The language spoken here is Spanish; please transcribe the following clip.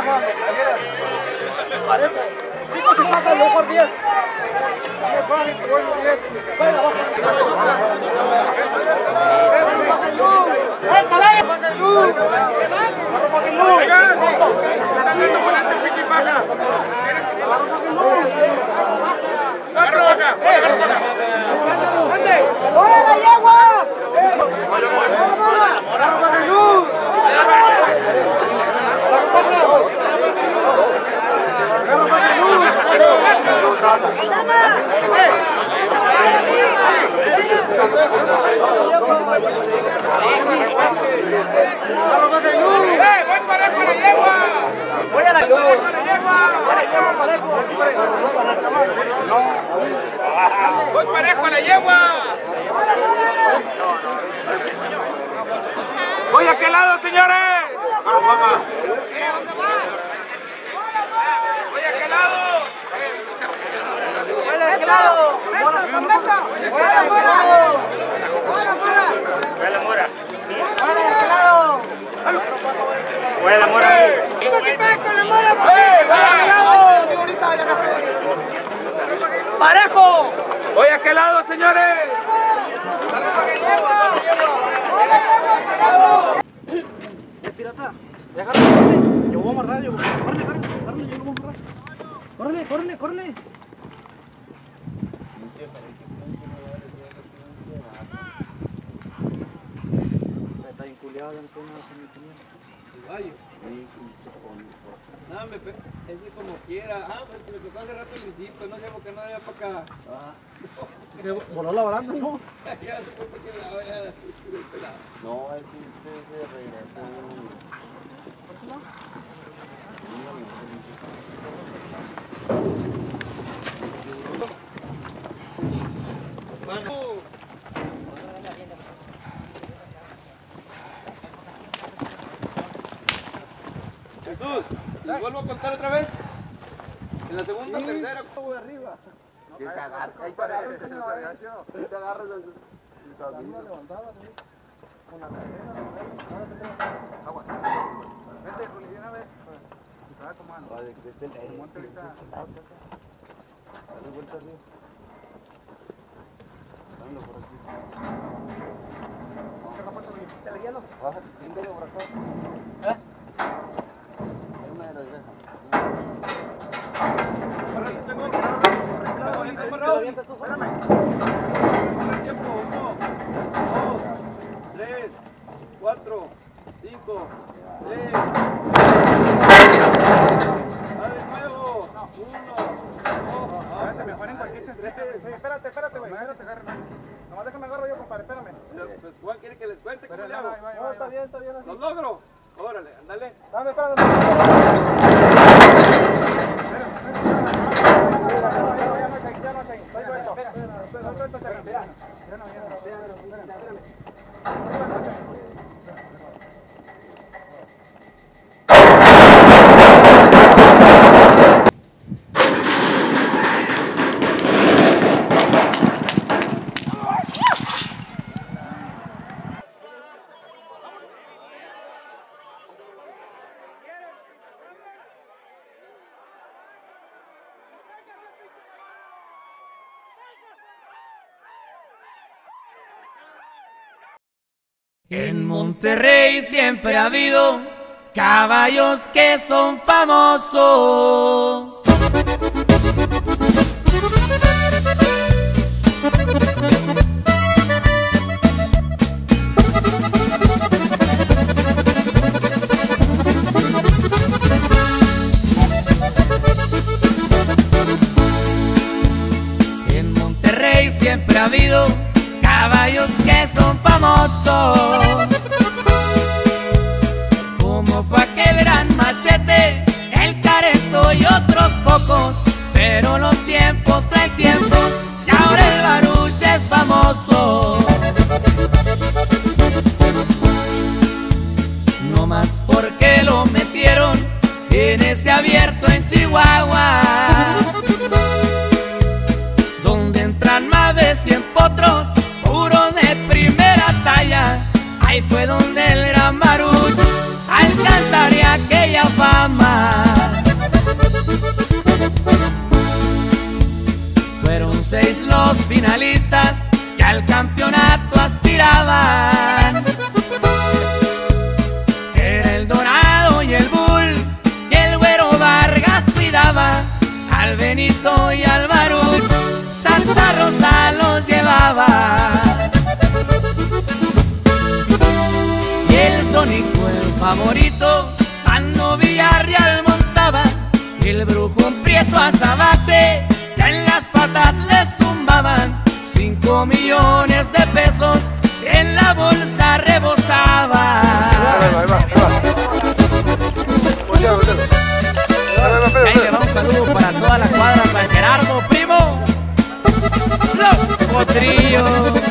Parejo. 5 se pasan, mejor 10. Mejor 10. ¡Voy parejo a la yegua! ¡Voy a aquel lado, señores! ¿Dónde va? ¡Voy a aquel lado! ¡Voy a aquel lado! ¡Voy a la mora! ¡Voy a la mora! ¡Voy a la mora! ¡Parejo! ¡Voy a aquel lado, señores! Pirata, agárrame, yo voy a amarrar, yo voy a amarrar, agárrame, yo lo voy a amarrar. Córrele, córrele. Está inculiado ya no gallo. No, es como quiera. Pues me tocó hace rato el visito, no sé por qué no había para acá. Voló la baranda, ¿no? Ya después porque la voy No, es que usted se regresó. Jesús, ¿les vuelvo a contar otra vez? En la segunda, tercera, como de arriba. Que se agarra, ahí te agarras, te agarras una cadena, agua. Vente, policía, una vez. Estaba tomando. Monte ahorita. Dale vuelta arriba. Dale por aquí. ¿Te le hielo? Bájate, tíndale por acá. Hay una de las dejas. Tiempo, 1, 2, 3, 4, 5, 6. De nuevo. 1, 2, mejor en cualquier. Espérate, güey. Nomás déjame agarro yo, compadre, espérame. Pues Juan quiere que les cuente cómo le hago. No, está bien. ¿Los logro? Órale, ándale. Dame, En Monterrey siempre ha habido caballos que son famosos. En Monterrey siempre ha habido caballos que son famosos, como fue aquel gran Machete, el Careto y otros pocos, pero los tiempos traen tiempos y ahora el Baruch es famoso. No más porque lo metieron en ese abierto en Chihuahua, donde entran más de 100 potros puros de primera talla. Ahí fue donde el gran Baruch alcanzaría aquella fama. 6 los finalistas que al campeonato aspiraban. Era el Dorado y el Bull, que el Güero Vargas cuidaba. Al Benito y al Baruch Santa Rosa los llevaba. Y el Sónico, el favorito, cuando Villarreal montaba. El Brujo, un Prieto Azabache, ya en las patas les zumbaban. 5 millones de pesos en la bolsa rebosaba. Ahí va. Y ahí le va un saludo para toda la cuadra San Gerardo, primo. Los Potrillos.